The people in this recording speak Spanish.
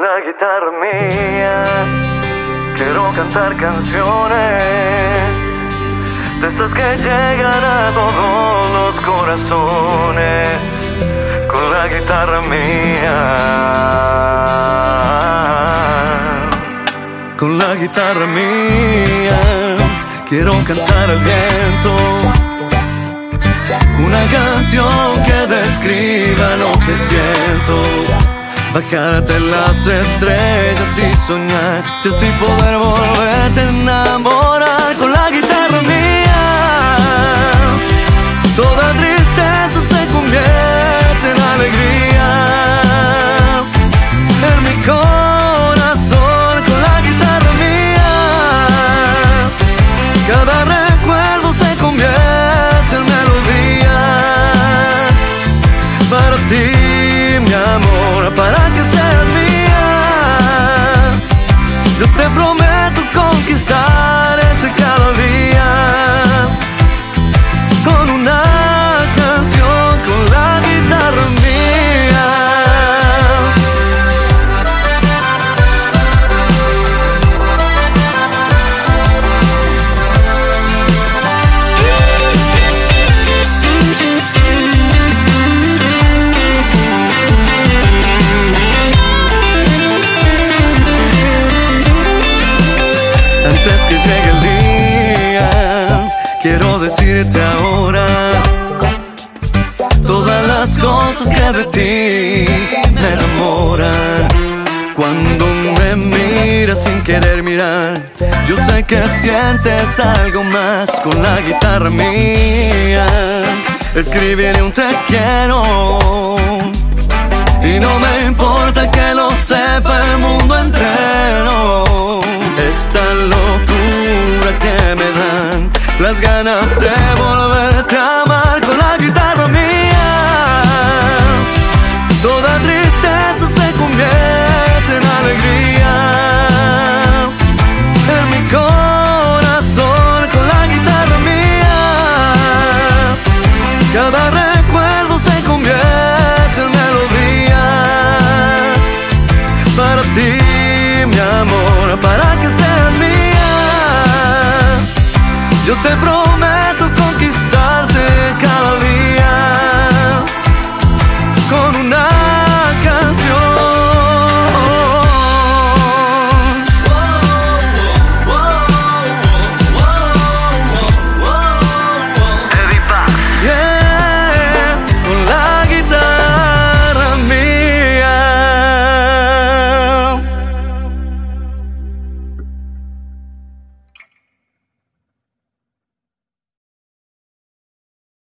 la guitarra mía quiero cantar canciones de esas que llegan a todos los corazones. Con la guitarra mía, con la guitarra mía quiero cantar al viento una canción que describa lo que siento. Bajarte las estrellas y soñar y así poder volverte a enamorar. Con la guitarra mía toda tristeza se convierte en alegría. En mi corazón con la guitarra mía cada recuerdo se convierte en melodías. Para ti mi amor, para que seas mía, yo te prometo conquistarte cada día con una canción, con la guitarra mía. Antes que llegue el día, quiero decirte ahora todas las cosas que de ti me enamoran. Cuando me miras sin querer mirar, yo sé que sientes algo más. Con la guitarra mía escribiré un te quiero y no me importa que lo sepa el mundo entero. Esta locura que me dan las ganas de volverte a amar. Con la guitarra mía toda tristeza se convierte en alegría. En mi corazón con la guitarra mía cada recuerdo se convierte en melodías. Para ti mi amor, para que seas mía, yo te prometo